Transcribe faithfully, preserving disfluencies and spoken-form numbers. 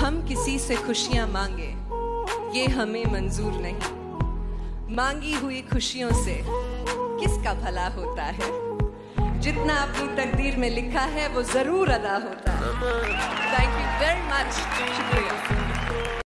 हम किसी से खुशियां मांगे ये हमें मंजूर नहीं। मांगी हुई खुशियों से किसका भला होता है? जितना अपनी तकदीर में लिखा है वो जरूर अदा होता है। Thank you very much. शुक्रिया।